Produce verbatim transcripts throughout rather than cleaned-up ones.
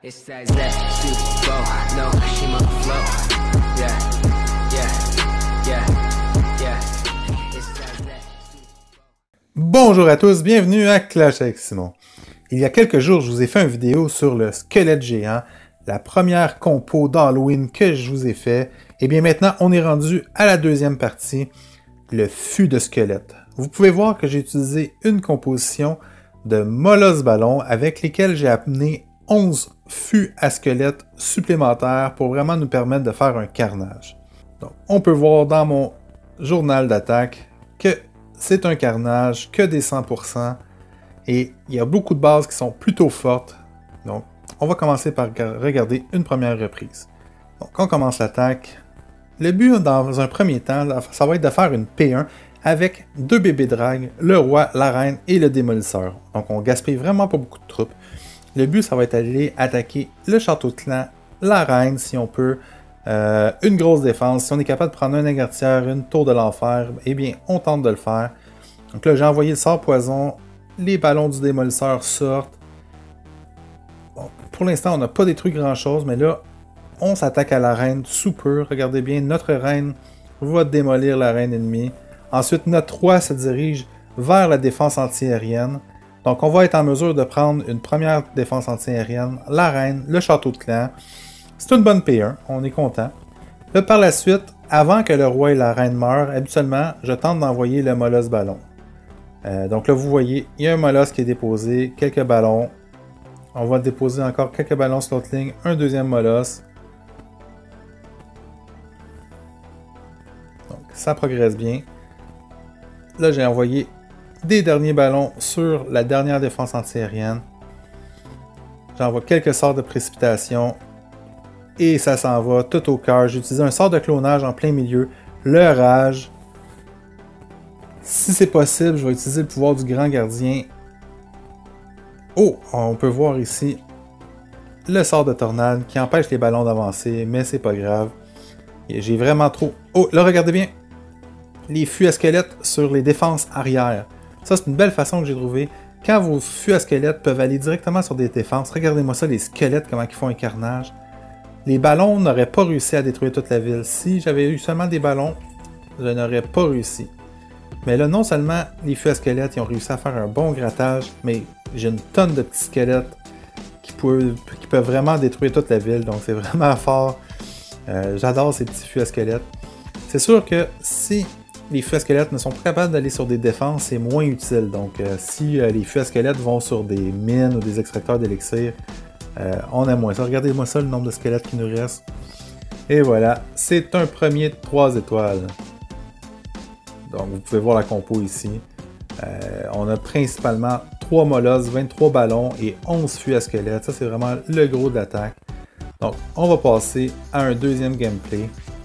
It's that that Super Bowl, no, she my flow. Yeah, yeah, yeah, yeah. It's that that. Bonjour à tous, bienvenue à Clash avec Simon. Il y a quelques jours, je vous ai fait une vidéo sur le squelette géant, la première compo d'Halloween que je vous ai fait. Et bien maintenant, on est rendu à la deuxième partie, le fût de squelette. Vous pouvez voir que j'ai utilisé une composition de molosse ballon avec lesquels j'ai amené onze fûts à squelette supplémentaires pour vraiment nous permettre de faire un carnage. Donc, on peut voir dans mon journal d'attaque que c'est un carnage que des cent pour cent et il y a beaucoup de bases qui sont plutôt fortes. Donc, on va commencer par regarder une première reprise. Donc, on commence l'attaque. Le but dans un premier temps, ça va être de faire une P un avec deux bébés drags, le roi, la reine et le démolisseur. Donc, on gaspille vraiment pas beaucoup de troupes. Le but, ça va être d'aller attaquer le château de clan, la reine, si on peut, euh, une grosse défense. Si on est capable de prendre un égartière, une tour de l'enfer, eh bien, on tente de le faire. Donc là, j'ai envoyé le sort poison. Les ballons du démolisseur sortent. Bon, pour l'instant, on n'a pas détruit grand-chose, mais là, on s'attaque à la reine sous peu. Regardez bien, notre reine va démolir la reine ennemie. Ensuite, notre roi se dirige vers la défense antiaérienne. Donc, on va être en mesure de prendre une première défense antiaérienne, la reine, le château de clan. C'est une bonne P un, on est content. Là, par la suite, avant que le roi et la reine meurent, habituellement, je tente d'envoyer le molosse ballon. Euh, donc là, vous voyez, il y a un molosse qui est déposé, quelques ballons. On va déposer encore quelques ballons sur l'autre ligne, un deuxième molosse. Donc, ça progresse bien. Là, j'ai envoyé des derniers ballons sur la dernière défense antiaérienne. J'envoie quelques sorts de précipitation. Et ça s'en va tout au cœur. J'ai utilisé un sort de clonage en plein milieu. Le rage. Si c'est possible, je vais utiliser le pouvoir du grand gardien. Oh, on peut voir ici le sort de tornade qui empêche les ballons d'avancer, mais c'est pas grave. J'ai vraiment trop... Oh, là, regardez bien. Les fûts à squelette sur les défenses arrière. Ça, c'est une belle façon que j'ai trouvé. Quand vos fûts à squelette peuvent aller directement sur des défenses, regardez-moi ça, les squelettes, comment ils font un carnage. Les ballons n'auraient pas réussi à détruire toute la ville. Si j'avais eu seulement des ballons, je n'aurais pas réussi. Mais là, non seulement les fûts à squelette, ils ont réussi à faire un bon grattage, mais j'ai une tonne de petits squelettes qui peuvent, qui peuvent vraiment détruire toute la ville. Donc, c'est vraiment fort. Euh, J'adore ces petits fûts à squelette. C'est sûr que si les fûts à squelettes ne sont pas capables d'aller sur des défenses, c'est moins utile. Donc, euh, si euh, les fûts à squelettes vont sur des mines ou des extracteurs d'élixir, euh, on a moins ça. Regardez-moi ça, le nombre de squelettes qui nous reste. Et voilà, c'est un premier de trois étoiles. Donc, vous pouvez voir la compo ici. Euh, on a principalement trois molosses, vingt-trois ballons et onze fûts à squelettes. Ça, c'est vraiment le gros de l'attaque. Donc, on va passer à un deuxième gameplay.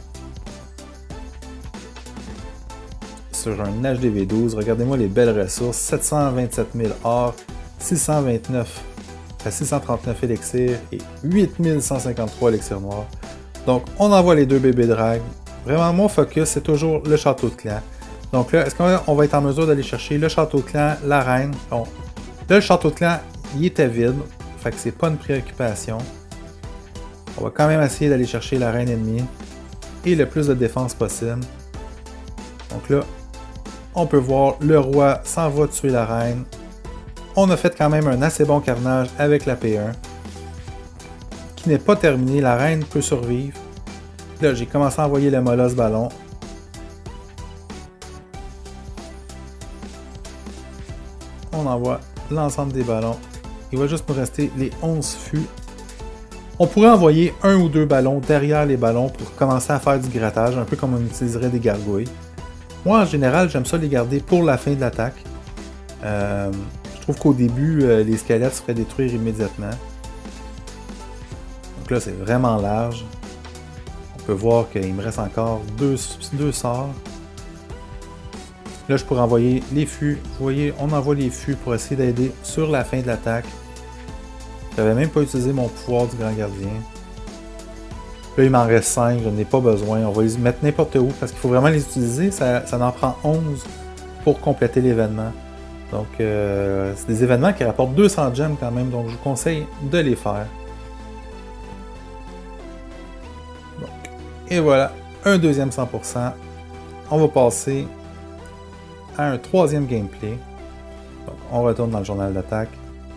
Sur un H D V douze, regardez-moi les belles ressources, sept cent vingt-sept mille or, six cent vingt-neuf, six cent trente-neuf élixirs et huit mille cent cinquante-trois élixirs noirs. Donc on envoie les deux bébés drags. Vraiment mon focus c'est toujours le château de clan. Donc là, est-ce qu'on va être en mesure d'aller chercher le château de clan, la reine? Bon, là le château de clan, il était vide, fait que c'est pas une préoccupation. On va quand même essayer d'aller chercher la reine ennemie et le plus de défense possible. Donc là, on peut voir le roi s'en va tuer la reine. On a fait quand même un assez bon carnage avec la P un. Qui n'est pas terminé. La reine peut survivre. Là, j'ai commencé à envoyer le molosse ballon. On envoie l'ensemble des ballons. Il va juste nous rester les onze fûts. On pourrait envoyer un ou deux ballons derrière les ballons pour commencer à faire du grattage, un peu comme on utiliserait des gargouilles. Moi, en général, j'aime ça les garder pour la fin de l'attaque. Euh, je trouve qu'au début, euh, les squelettes se feraient détruire immédiatement. Donc là, c'est vraiment large. On peut voir qu'il me reste encore deux, deux sorts. Là, je pourrais envoyer les fûts. Vous voyez, on envoie les fûts pour essayer d'aider sur la fin de l'attaque. Je n'avais même pas utilisé mon pouvoir du grand gardien. Là, il m'en reste cinq, je n'en ai pas besoin. On va les mettre n'importe où parce qu'il faut vraiment les utiliser. Ça, ça en prend onze pour compléter l'événement. Donc, euh, c'est des événements qui rapportent deux cents gemmes quand même. Donc, je vous conseille de les faire. Et voilà, un deuxième cent pour cent. On va passer à un troisième gameplay. Donc, on retourne dans le journal d'attaque.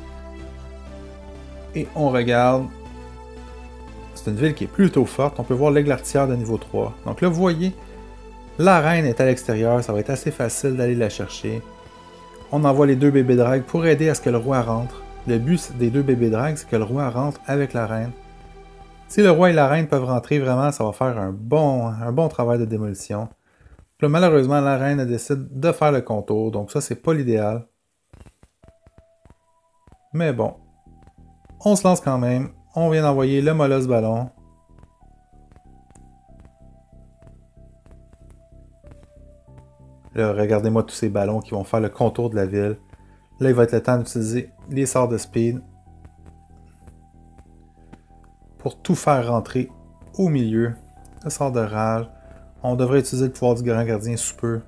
Et on regarde. C'est une ville qui est plutôt forte. On peut voir l'aigle artilleur de niveau trois. Donc là, vous voyez, la reine est à l'extérieur. Ça va être assez facile d'aller la chercher. On envoie les deux bébés drags pour aider à ce que le roi rentre. Le but des deux bébés drags, c'est que le roi rentre avec la reine. Si le roi et la reine peuvent rentrer, vraiment, ça va faire un bon, un bon travail de démolition. Là, malheureusement, la reine décide de faire le contour. Donc ça, c'est pas l'idéal. Mais bon. On se lance quand même. On vient d'envoyer le molosse ballon. Là, regardez-moi tous ces ballons qui vont faire le contour de la ville. Là, il va être le temps d'utiliser les sorts de speed pour tout faire rentrer au milieu. Le sort de rage. On devrait utiliser le pouvoir du grand gardien sous peu.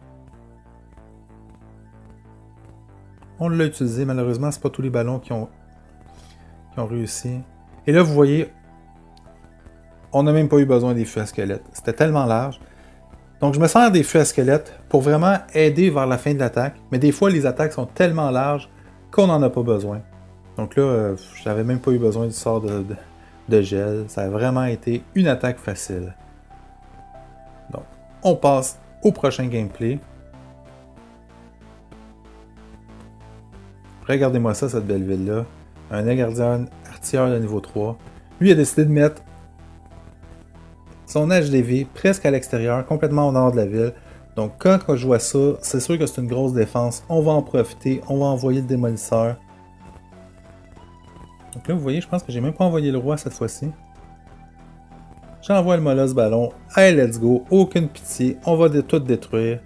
On l'a utilisé, malheureusement, c'est pas tous les ballons qui ont qui ont réussi. Et là, vous voyez, on n'a même pas eu besoin des feux à squelettes. C'était tellement large. Donc, je me sers des feux à squelettes pour vraiment aider vers la fin de l'attaque. Mais des fois, les attaques sont tellement larges qu'on n'en a pas besoin. Donc là, euh, j'avais même pas eu besoin du sort de, de, de gel. Ça a vraiment été une attaque facile. Donc, on passe au prochain gameplay. Regardez-moi ça, cette belle ville-là. Un gardien artilleur de niveau trois. Lui a décidé de mettre son H D V presque à l'extérieur, complètement au nord de la ville. Donc quand, quand je vois ça, c'est sûr que c'est une grosse défense. On va en profiter, on va envoyer le démolisseur. Donc là, vous voyez, je pense que j'ai même pas envoyé le roi cette fois-ci. J'envoie le molosse ballon. Hey, let's go, aucune pitié, on va de tout détruire.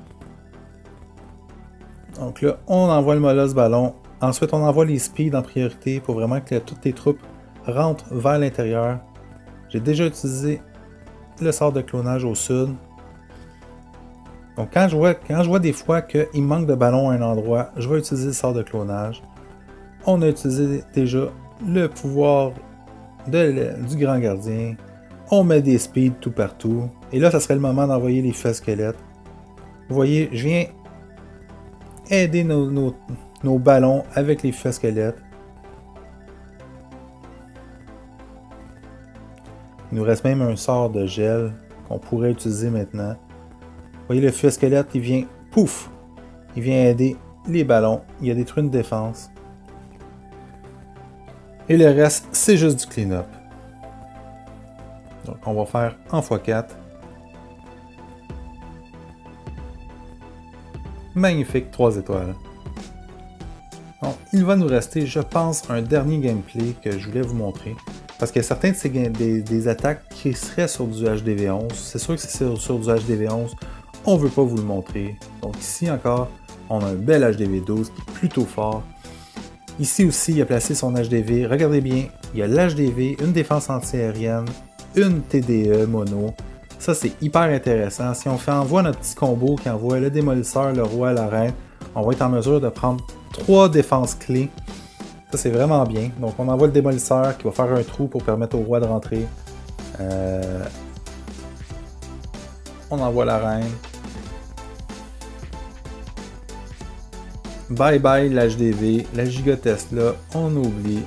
Donc là, on envoie le molosse ballon. Ensuite, on envoie les speeds en priorité pour vraiment que toutes les troupes rentrent vers l'intérieur. J'ai déjà utilisé le sort de clonage au sud. Donc quand je vois, quand je vois des fois qu'il manque de ballons à un endroit, je vais utiliser le sort de clonage. On a utilisé déjà le pouvoir de, du grand gardien. On met des speeds tout partout. Et là, ça serait le moment d'envoyer les feux squelettes. Vous voyez, je viens aider nos, nos, nos ballons avec les feux squelettes. Il nous reste même un sort de gel qu'on pourrait utiliser maintenant. Vous voyez, le feu squelette, il vient, pouf! Il vient aider les ballons. Il a détruit une défense. Et le reste, c'est juste du clean-up. Donc, on va faire en fois quatre. Magnifique, trois étoiles. Bon, il va nous rester, je pense, un dernier gameplay que je voulais vous montrer. Parce que certains de ces des, des attaques qui seraient sur du H D V onze, c'est sûr que c'est sur, sur du H D V onze, on ne veut pas vous le montrer. Donc ici encore, on a un bel H D V douze qui est plutôt fort. Ici aussi, il a placé son H D V. Regardez bien, il y a l'H D V, une défense antiaérienne, une T D E mono. Ça, c'est hyper intéressant. Si on fait envoie notre petit combo qui envoie le démolisseur, le roi, la reine, on va être en mesure de prendre trois défenses clés. Ça, c'est vraiment bien. Donc, on envoie le démolisseur qui va faire un trou pour permettre au roi de rentrer. Euh... On envoie la reine. Bye bye l'H D V, la Giga Tesla, on oublie.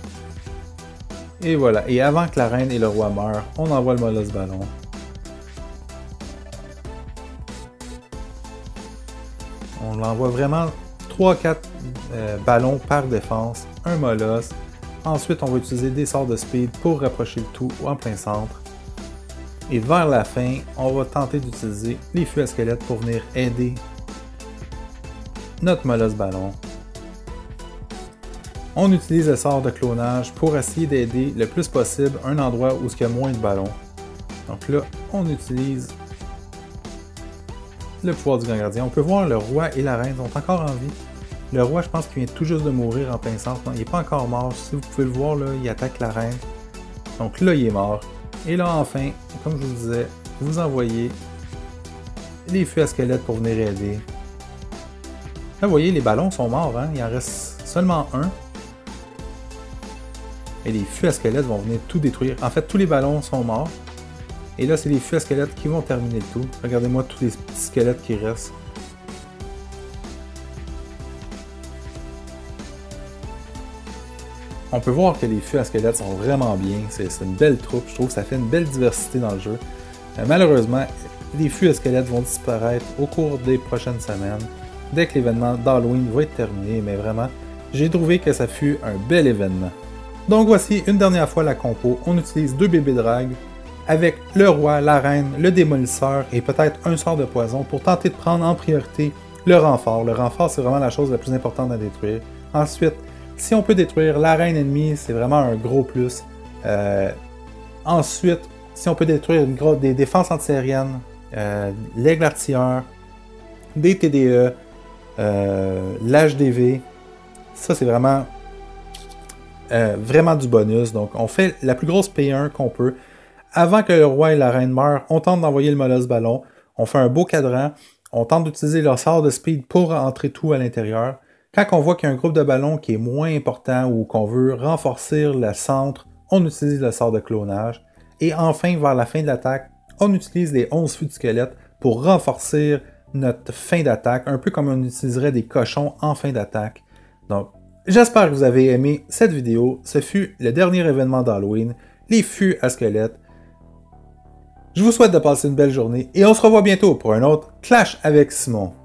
Et voilà. Et avant que la reine et le roi meurent, on envoie le molosse ballon. On l'envoie vraiment trois quatre euh, ballons par défense, un molosse. Ensuite, on va utiliser des sorts de speed pour rapprocher le tout en plein centre. Et vers la fin, on va tenter d'utiliser les feux à squelettes pour venir aider notre molosse ballon. On utilise le sort de clonage pour essayer d'aider le plus possible un endroit où il y a moins de ballons. Donc là, on utilise le pouvoir du grand gardien. On peut voir le roi et la reine sont encore en vie. Le roi, je pense qu'il vient tout juste de mourir en plein centre. Non, il n'est pas encore mort. Si vous pouvez le voir, là, il attaque la reine. Donc là, il est mort. Et là, enfin, comme je vous disais, vous envoyez les feux à squelettes pour venir aider. Là, vous voyez, les ballons sont morts. Hein? Il en reste seulement un. Et les feux à squelettes vont venir tout détruire. En fait, tous les ballons sont morts. Et là, c'est les fûts à squelettes qui vont terminer le tout. Regardez-moi tous les petits squelettes qui restent. On peut voir que les fûts à squelettes sont vraiment bien. C'est une belle troupe. Je trouve que ça fait une belle diversité dans le jeu. Euh, malheureusement, les fûts à squelettes vont disparaître au cours des prochaines semaines, dès que l'événement d'Halloween va être terminé. Mais vraiment, j'ai trouvé que ça fut un bel événement. Donc voici une dernière fois la compo. On utilise deux bébés drags avec le roi, la reine, le démolisseur et peut-être un sort de poison pour tenter de prendre en priorité le renfort. Le renfort, c'est vraiment la chose la plus importante à détruire. Ensuite, si on peut détruire la reine ennemie, c'est vraiment un gros plus. Euh, ensuite, si on peut détruire une grosse, des défenses antiaériennes, euh, l'aigle artilleur, des T D E, euh, l'H D V, ça c'est vraiment, euh, vraiment du bonus. Donc on fait la plus grosse P un qu'on peut. Avant que le roi et la reine meurent, on tente d'envoyer le molosse ballon. On fait un beau cadran. On tente d'utiliser leur sort de speed pour entrer tout à l'intérieur. Quand on voit qu'il y a un groupe de ballons qui est moins important ou qu'on veut renforcer le centre, on utilise le sort de clonage. Et enfin, vers la fin de l'attaque, on utilise les onze fûts de squelette pour renforcer notre fin d'attaque, un peu comme on utiliserait des cochons en fin d'attaque. Donc, j'espère que vous avez aimé cette vidéo. Ce fut le dernier événement d'Halloween, les fûts à squelette. Je vous souhaite de passer une belle journée et on se revoit bientôt pour un autre Clash avec Simon.